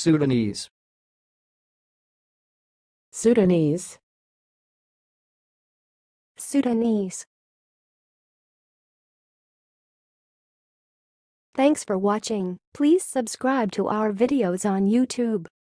Sudanese. Sudanese. Sudanese. Thanks for watching. Please subscribe to our videos on YouTube.